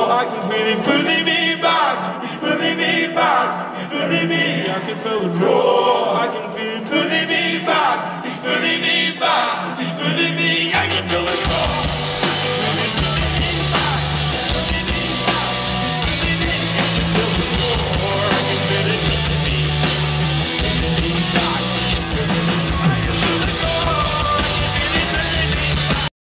I can feel it pulling me back. It's pulling me back. It's pulling me. I can feel the draw. I can